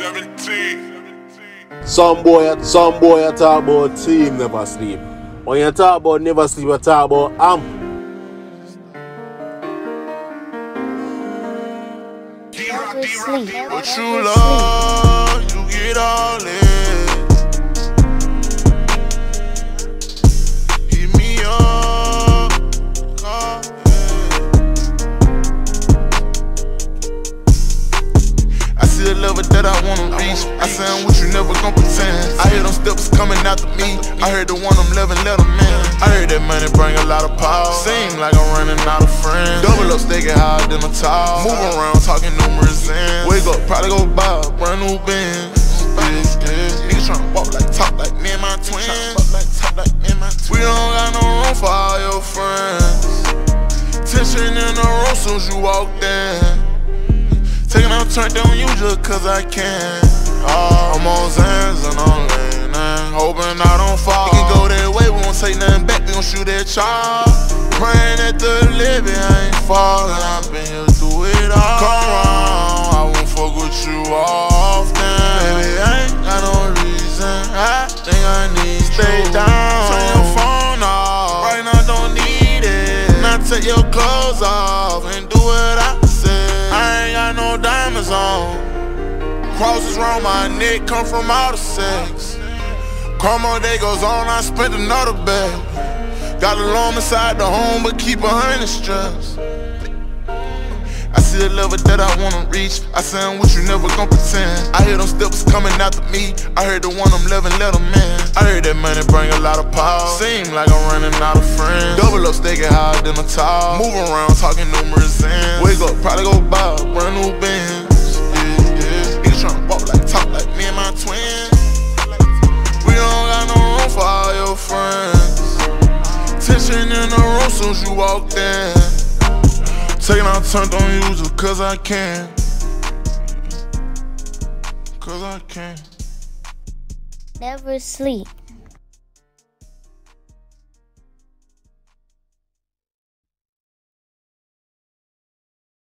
Some boy talk about team never sleep. When you talk about never sleep, you talk about Never sleep. What you love, you get all it. Hit me up, call I see a lover that I wanna reach. I say I'm with you, never gon' pretend. I hear them steps coming after me. I heard the one I'm loving, let them in. I heard that money bring a lot of power. Seem like I'm running out of friends. Double up, stay get higher than a towel. Move around, talking numerous ends. Wake up, probably go buy a brand new Benz. Niggas tryna walk like, talk like me and my twins. We don't got no room for all your friends. Tension in the room soon as you walked in. Taking out turned on you just cause I can. I'm on Zans and I'm leaning, hoping I don't fall. We can go that way, we won't take nothing back, we gon' shoot that chop. Praying that the living I ain't falling, I've been here through it all. Come around, I won't fuck with you often. Baby, I ain't got no reason, I think I need stay down. Turn your phone off, right now don't need it. Now take your clothes off and do what I say. I ain't got no diamonds on. Crosses round my neck, come from outer sex. Karma day goes on, I spent another bag. Got a loan inside the home, but keep 100 straps. I see a lover that I wanna reach. I say I'm with you, never gon' pretend. I hear them steps coming after me. I heard the one I'm loving, let them in. I heard that money bring a lot of power. Seem like I'm running out of friends. Double up, stay get higher than a towel. Move around, talking numerous ends. Wake up, probably go buy a brand new Benz. Niggas tryna walk like, talk like me and my twins. We don't got no room for all your friends. Tension in the room soon as you walked in. Taking out turned on you just cause I can. Cause I can. Never sleep.